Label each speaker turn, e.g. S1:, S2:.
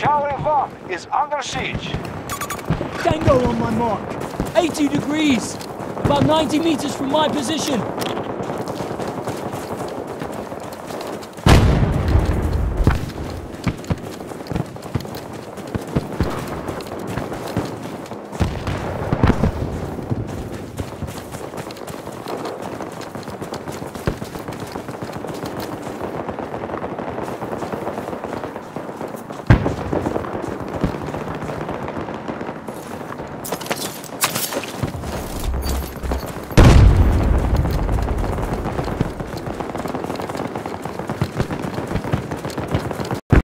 S1: Charlie 1 is under siege.
S2: Tango on my mark. 80 degrees. About 90 meters from my position.